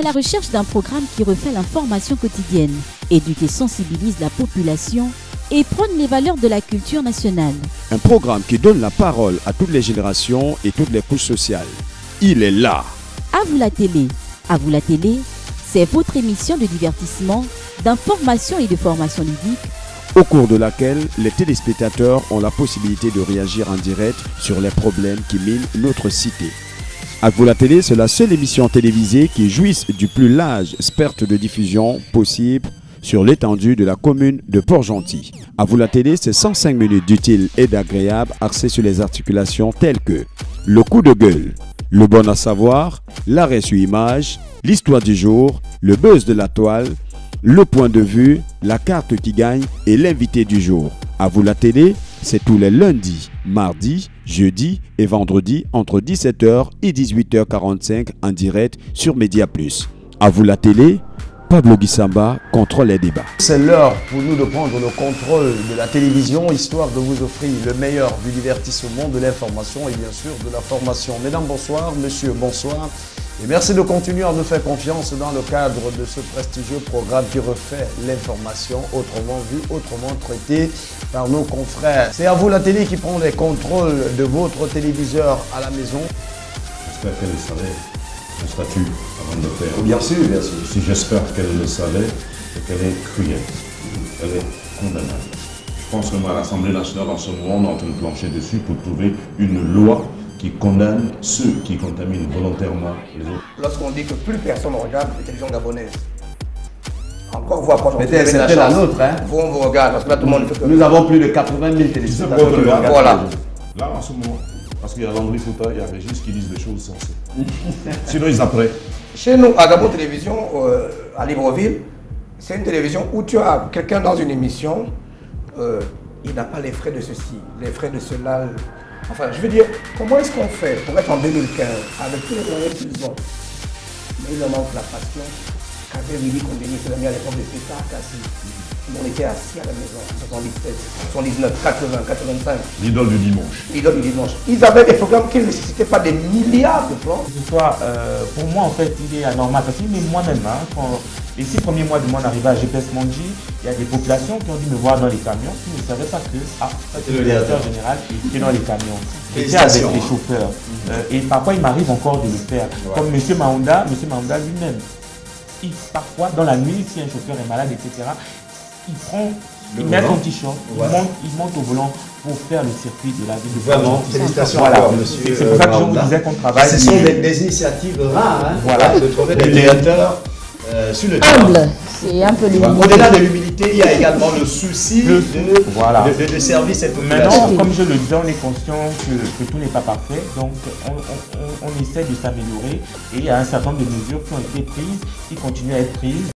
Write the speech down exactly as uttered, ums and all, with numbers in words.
la recherche d'un programme qui refait l'information quotidienne, éduque et sensibilise la population et prône les valeurs de la culture nationale. Un programme qui donne la parole à toutes les générations et toutes les couches sociales. Il est là. À vous la télé. À vous la télé, c'est votre émission de divertissement, d'information et de formation ludique, au cours de laquelle les téléspectateurs ont la possibilité de réagir en direct sur les problèmes qui minent notre cité. À vous la télé, c'est la seule émission télévisée qui jouisse du plus large spectre de diffusion possible sur l'étendue de la commune de Port-Gentil. À vous la télé, c'est cent cinq minutes d'utile et d'agréable axées sur les articulations telles que le coup de gueule, le bon à savoir, l'arrêt sur image, l'histoire du jour, le buzz de la toile, le point de vue, la carte qui gagne et l'invité du jour. À vous la télé, c'est tous les lundis, mardis, jeudis et vendredis entre dix-sept heures et dix-huit heures quarante-cinq en direct sur Média Plus. À vous la télé, Pablo Guissamba contrôle les débats. C'est l'heure pour nous de prendre le contrôle de la télévision, histoire de vous offrir le meilleur du divertissement, de l'information et bien sûr de la formation. Mesdames, bonsoir. Messieurs, bonsoir. Et merci de continuer à nous faire confiance dans le cadre de ce prestigieux programme qui refait l'information autrement vue, autrement traitée par nos confrères. C'est à vous la télé qui prend les contrôles de votre téléviseur à la maison. J'espère qu'elle le savait, le statut avant de le faire. Bien sûr, bien sûr. Si j'espère qu'elle le savait, c'est qu'elle est cruelle, elle est condamnable. Je pense que moi, à l'Assemblée nationale, en ce moment, on est en train de plancher dessus pour trouver une loi qui condamne ceux qui contaminent volontairement les autres. Lorsqu'on dit que plus personne ne regarde la télévision gabonaise, encore vous approche, mais c'était la nôtre, hein. Vous, on vous regarde, parce que là tout le monde fait que... Nous avons plus de quatre-vingt mille téléspectateurs. Voilà. Là, en ce moment, parce qu'il y a Landry Fouta, il y a Régis qui disent des choses sensées. Sinon, ils apprennent. Chez nous, à Gabon Télévision, euh, à Libreville, c'est une télévision où tu as quelqu'un dans une émission, euh, il n'a pas les frais de ceci, les frais de cela. Enfin, je veux dire, comment est-ce qu'on fait pour être en deux mille quinze avec tous les moyens qu'ils ont? Mais il leur manque la passion qu'avait Willy Condé, ses amis à l'époque de Pétard, Cassis. On était assis à la maison en soixante-dix-sept, soixante-dix-neuf, quatre-vingts, quatre-vingt-cinq. L'idole du dimanche. L'idole du dimanche. Ils avaient des programmes qui ne nécessitaient pas des milliards de plans. Ce soir, euh, pour moi, en fait, il est anormal. Parce que moi-même, hein, quand les six premiers mois de mon arrivée à G P S Mondji, il y a des populations qui ont dû me voir dans les camions, qui ne savaient pas que ah, c'est le directeur général qui est dans les camions. J'étais avec les chauffeurs. Mmh. Euh, et parfois, il m'arrive encore de le faire. Ouais. Comme M. Mahounda, M. Mahounda lui-même. Il, parfois, dans la nuit, si un chauffeur est malade, et cetera, il prend, le il volant. met son t-shirt, ouais. il, monte, il monte au volant pour faire le circuit de la ville de Vraiment, félicitations voilà. encore, monsieur. C'est pour ça que je vous disais qu'on travaille. Ce sont des, des initiatives rares, hein, voilà. de trouver des créateurs euh, sur le terrain. Humble, c'est un peu l'humilité. Au-delà de l'humilité, il y a également le souci le, de, voilà. de, de, de servir cette population. Maintenant, comme je le disais, on est conscient que, que tout n'est pas parfait, donc on, on, on, on essaie de s'améliorer et il y a un certain nombre de mesures qui ont été prises, qui continuent à être prises.